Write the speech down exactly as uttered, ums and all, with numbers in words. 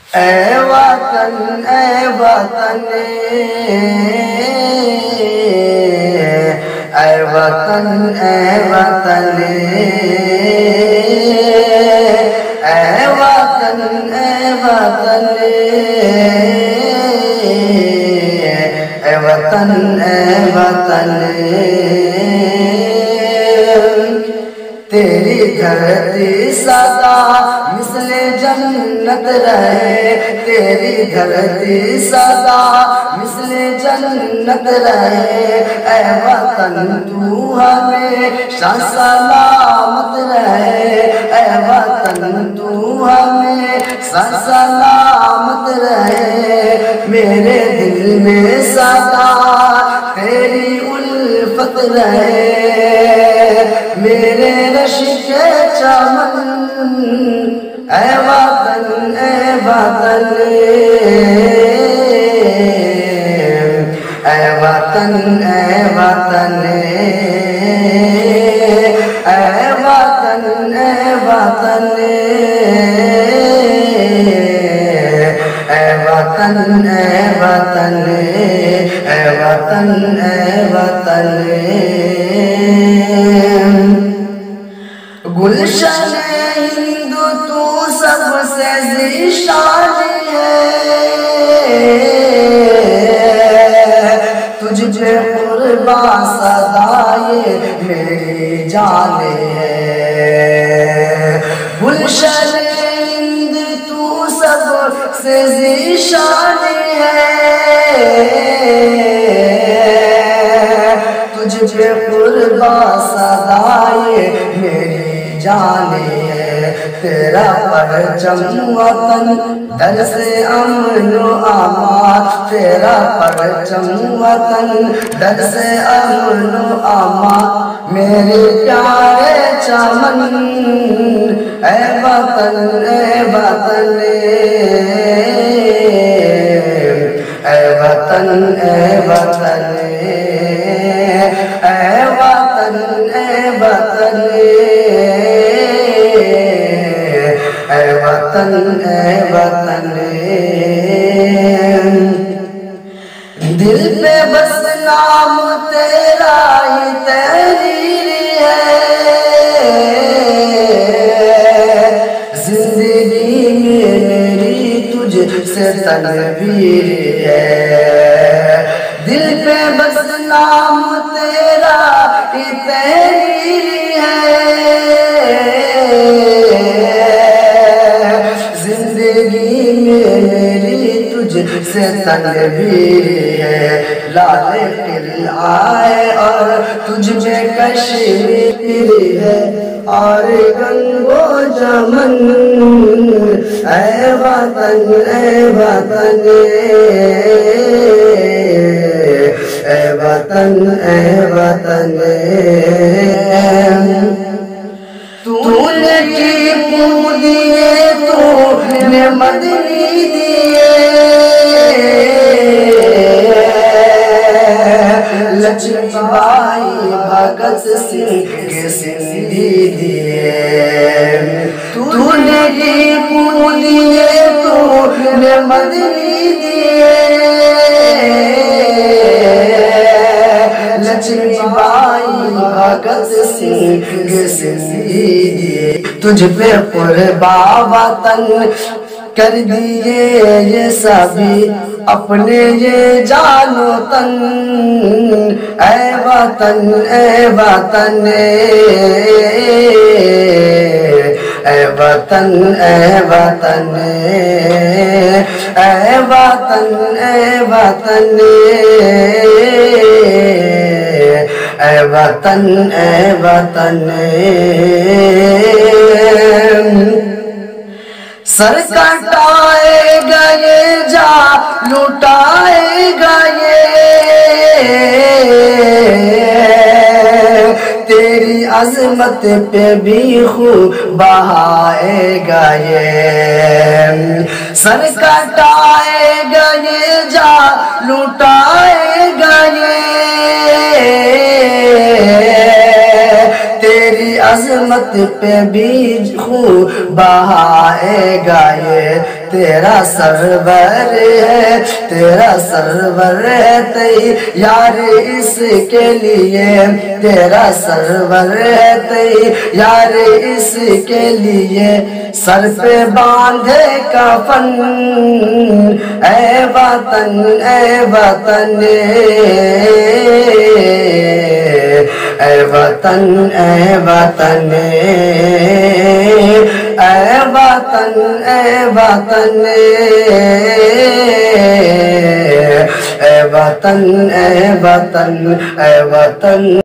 ऐ वतन ऐ वतन ऐ वतन ऐ वतन ऐ वतन ऐ वतन ऐ वतन ऐ वतन तेरी धरती सदा मिसले जन्नत रहे, तेरी धरती सदा मिसले जन्नत रहे। ऐ वतन तू हमेशा सलामत रहे, ऐ वतन तू हमेशा सलामत रहे। मेरे दिल में सदा तेरी उल्फत रहे, मेरे रश्के चमन ऐ वतन ऐ वतन ऐ वतन ऐ वतन ऐ वतन ऐ वतन ऐ वतन ऐ वतन ऐ वतन ऐ वतन। गुलशन हिंदू तू सबसे ज़ीशान है, तुझ पे कुर्बान सदा ये मेरी जान है। गुलशन हिंदू तू सबसे ज़ीशान है, तुझ पे कुर्बान सदा ये मेरी जाने है। तेरा परचम वतन दर से अमनो अमान, तेरा परचम वतन दर से अमनो अमान। मेरे प्यारे चमन ऐ वतन ऐ वतन ऐ वतन ऐ वतन ऐ वतन ऐ वतन ऐ वतन ऐ वतन। दिल पे बस नाम तेरा ही तहरीर है, जिंदगी में मेरी तुझसे तनवीर है। दिल पे बस नाम तेरा ही तहरीर है, जिंदगी में मेरी तुझसे तनवीर है। लाल किलाए और तुझ में कश्मीर है, और गंगो जमन ऐ वतन ऐ वतन ऐ वतन ऐ वतन। तूने की पूछ दिए तूने मदनी दिए, लक्ष्मीबाई भगत सिंह के सिंधी दिए। तूने की पूछ दिए तूने मदनी दिए, लक्ष्मीबाई भगत सिंह के सिंधी दिए। तुझ पे कुर्बान वतन कर दिए ये सभी अपने ये जानो तन। ऐ वतन ऐ वतन ऐ वतन ऐ वतन ऐ वतन ऐ वतन ऐ वतन ऐ वतन। सर कटाए गए जा लुटाए गए, तेरी अजमत पे भी खूब बहाए गए। सर कटाए गए जा लुटाए गए, अजमत पे भी खूब बहाए गए। तेरा सरवर है, तेरा सरवर है तैयार इसके लिए, तेरा सरवर है तैयार इसके लिए। सर पे बांधे कफन ऐ वतन ऐ वतन ऐ वतन ऐ वतन ऐ वतन ऐ वतन ऐ वतन ऐ वतन ऐ वतन।